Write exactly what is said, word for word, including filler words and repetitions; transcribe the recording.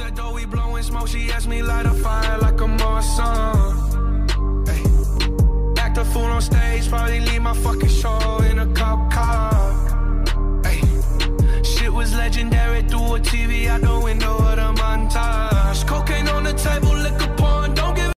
the door, we blowing smoke. She asked me light a fire like a Morrison. Ay. Act a fool on stage, probably leave my fucking